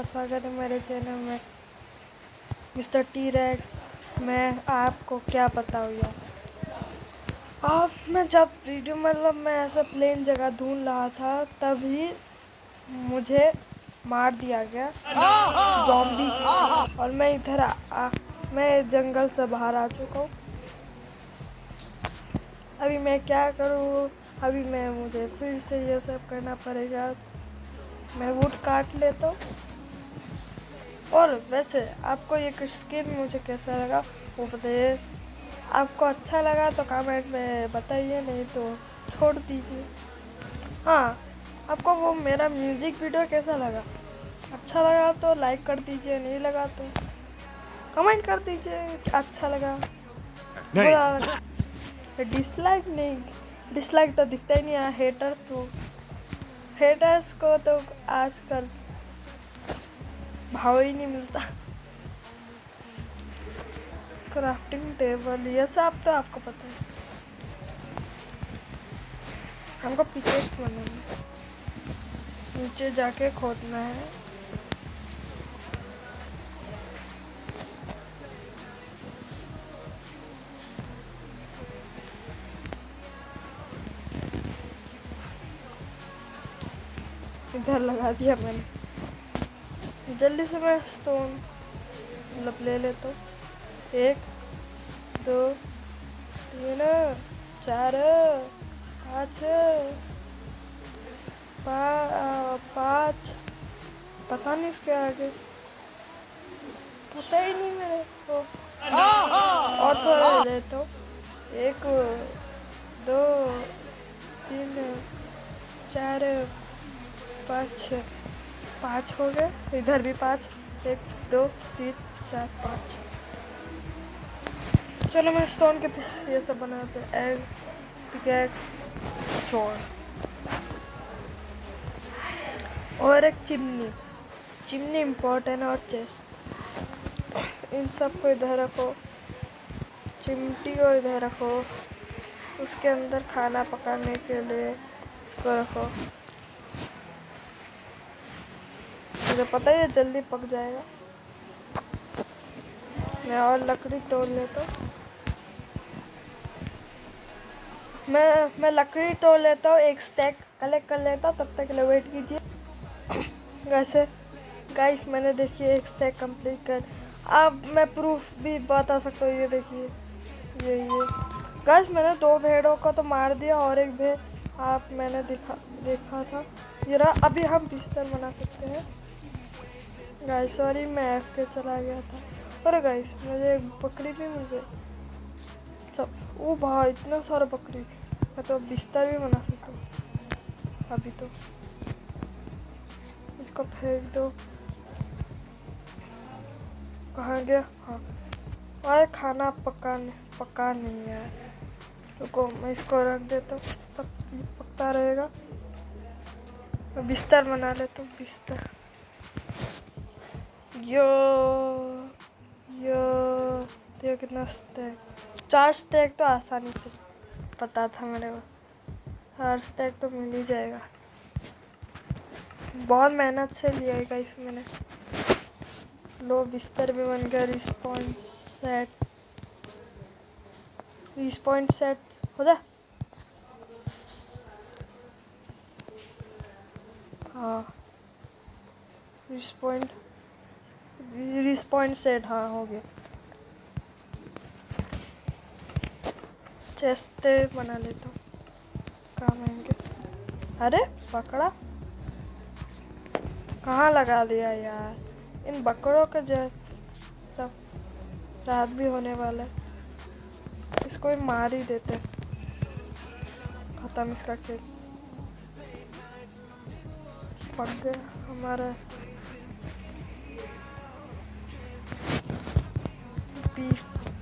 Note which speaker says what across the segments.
Speaker 1: स्वागत है मेरे चैनल में मिस्टर टी रैक्स। मैं आपको क्या बताऊँ यार, अब मैं जब वीडियो मैं ऐसा प्लेन जगह ढूंढ रहा था तभी मुझे मार दिया गया ज़ॉम्बी। और मैं इधर मैं जंगल से बाहर आ चुका हूँ। अभी मैं क्या करूँ? अभी मुझे फिर से ये सब करना पड़ेगा। मैं वुड काट लेता हूँ। और वैसे आपको ये स्किन मुझे कैसा लगा वो बताइए। आपको अच्छा लगा तो कमेंट में बताइए, नहीं तो छोड़ दीजिए। हाँ, आपको वो मेरा म्यूज़िक वीडियो कैसा लगा? अच्छा लगा तो लाइक कर दीजिए, नहीं लगा तो कमेंट कर दीजिए अच्छा लगा बुरा लगा। डिसलाइक नहीं, डिसलाइक तो दिखता ही नहीं है। हेटर्स को तो आजकल भाव ही नहीं मिलता। क्राफ्टिंग टेबल ये सब तो आपको पता है। हमको पिकेक्स बनाना है, नीचे जाके खोदना है। इधर लगा दिया मैंने। जल्दी से मैं स्टोन ले लेता हूँ। 1 2 3 4 5 5। पता नहीं इसके आगे, पता ही नहीं मेरे को। और थोड़ा ले लेता हूँ। 1 2 3 4 5 5 हो गए। इधर भी 5 1 2 3 4 5। चलो मैं स्टोन के ये सब बनाते हैं। एग्स, पिकैक्स, स्वॉर्ड और एक चिमनी इम्पोर्टेंट है। और चेस्ट, इन सब को इधर रखो। चिमटी को इधर रखो। उसके अंदर खाना पकाने के लिए इसको रखो। मुझे पता ही है जल्दी पक जाएगा। मैं और लकड़ी तोड़ लेता हूँ। मैं लकड़ी तोड़ लेता हूँ, एक स्टैक कलेक्ट कर लेता हूँ। तब तक के लिए वेट कीजिए। वैसे गाइस मैंने देखिए एक स्टैक कंप्लीट कर। अब मैं प्रूफ भी बता सकता हूँ। ये देखिए ये गाइस मैंने 2 भेड़ों को तो मार दिया और एक भेड़ आप मैंने देखा था। ये रहा। अभी हम बिस्तर बना सकते हैं। गाइस सॉरी मैं एफके चला गया था। अरे गाइस मुझे एक बकरी भी मिल गई। सब ओ भाई इतना सारा बकरी। मैं तो बिस्तर भी बना सकता हूँ। अभी तो इसको फेंक दो। कहाँ गया? हाँ, अरे खाना पका नहीं है। रुको मैं इसको रख देता हूँ, तब पकता रहेगा। मैं बिस्तर बना लेता हूँ। बिस्तर यो देखो कितना स्टैक। 4 स्टैक तो आसानी से पता था मेरे को। 4 स्टैक तो मिल ही जाएगा। बहुत मेहनत से लिया है इसमें मैंने। लो बिस्तर भी बन गया। रिस्पॉइंट सेट हो जा। हाँ रिस्पॉइंट सेट हाँ हो गया। चेस्ट बना लेता हूँ, काम आएंगे। अरे पकड़ा कहाँ लगा दिया यार। इन बकरों का तब रात भी होने वाला है। इसको ही मार ही देते। खत्म इसका खेल। पक गया हमारा बीफ।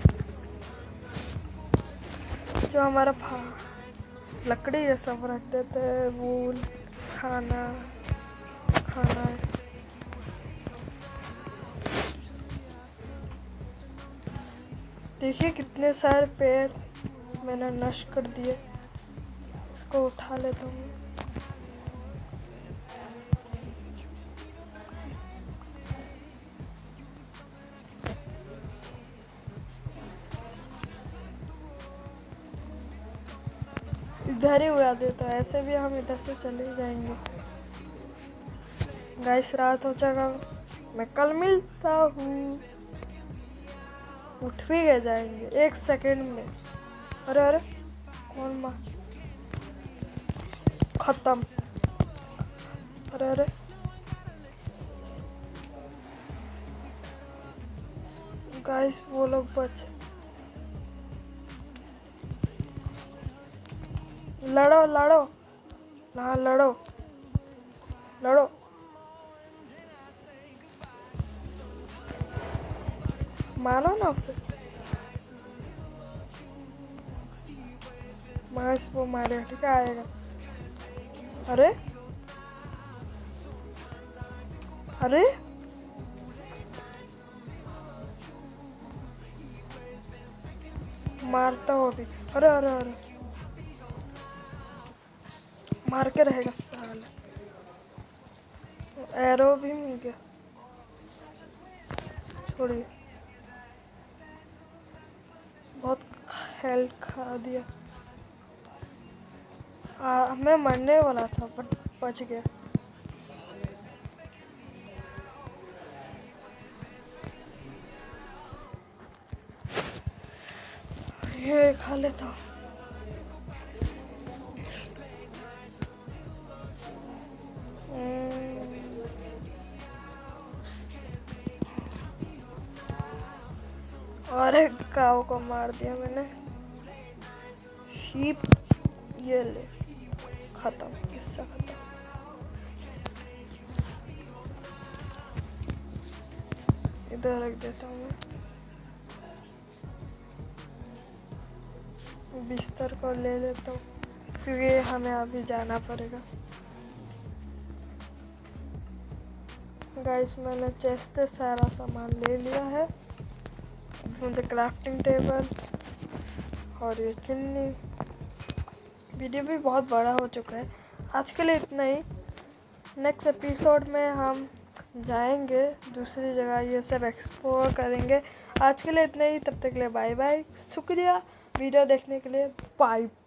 Speaker 1: जो हमारा लकड़ी ये सब रख देते हैं। वूल खाना है। देखिए कितने सारे पेड़ मैंने नष्ट कर दिए। इसको उठा लेता हूँ। इधर ही उड़ा देता है, ऐसे भी हम इधर से चले जाएंगे। गाइस रात हो जाएगा, मैं कल मिलता हूँ। उठ भी गए जाएंगे 1 सेकंड में। अरे अरे कौन मार, खत्म। अरे अरे गाइस वो लोग बच, लड़ो लड़ो, हाँ लड़ो लड़ो। मारो ना उसे, मार्स वो मारेगा, ठीक है आएगा। अरे अरे मारता हो भी। अरे अरे अरे मार के रहेगा साल। एरो भी मिल गया, छोड़िए, बहुत हेल्थ खा दिया। मैं मरने वाला था बट बच गया। ये खा लेता हूँ। और एक काऊ को मार दिया मैंने। शीप, ये ले, खत्म, किस्सा खत्म। इधर रख देता हूँ मैं, बिस्तर को ले लेता हूँ क्योंकि हमें अभी जाना पड़ेगा। गाइस मैंने चेस्ट से सारा सामान ले लिया है। मुझे क्राफ्टिंग टेबल और ये चिन्नी। वीडियो भी बहुत बड़ा हो चुका है, आज के लिए इतना ही। नेक्स्ट एपिसोड में हम जाएंगे दूसरी जगह, ये सब एक्सप्लोर करेंगे। आज के लिए इतना ही, तब तक के लिए बाय बाय। शुक्रिया वीडियो देखने के लिए, बाय।